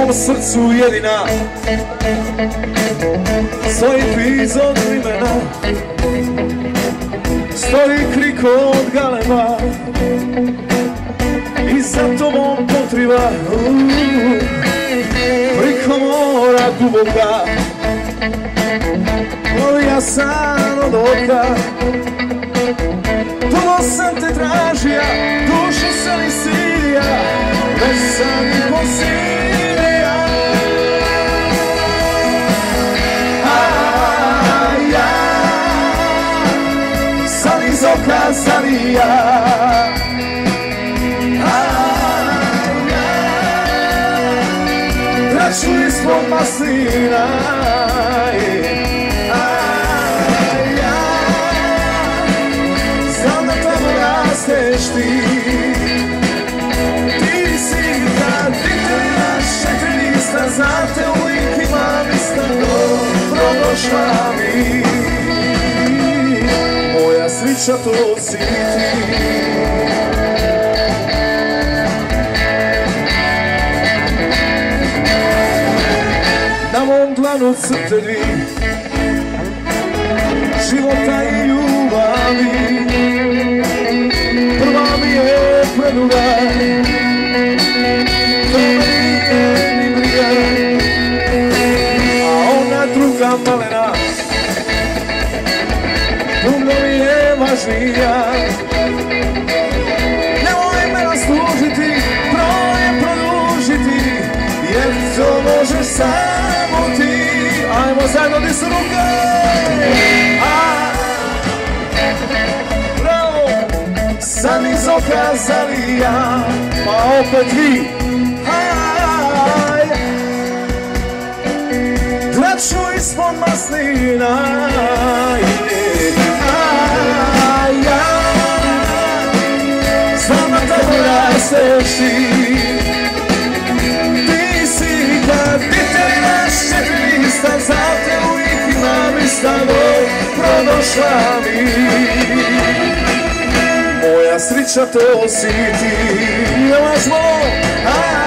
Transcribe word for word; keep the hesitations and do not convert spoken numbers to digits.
mom srcu jedina stoji piz od limena, stoji krik od galema i za tobom potriba priko mora duboka. Ja sam od oka, dugo sam te tražija, dušu sam i sirija, već sam i posirija. A ja sam iz oka zarija, a ja traču ispod maslina. Ti, ti si ta ditelina šetrista, za te uvijek imam istano, prodošla mi. Moja sreća to si ti. Na mom dlanu crte dvi života i ljubavi. Prva mi je preduga, to mi je ni briga, a ona druga malena puno mi je važnija. Nemoj me raslužiti, broje produžiti, jer to možeš samo ti. Ajmo zajedno di su ruke. San iz oka zarija, pa opet vi. Aj, traču ispod maslina. Aj, ja znam da tako rasteš ti. Ti si kad ditelina šetrista, za te uvijek imam istano, prodošla mi. Moja sreća to si ti.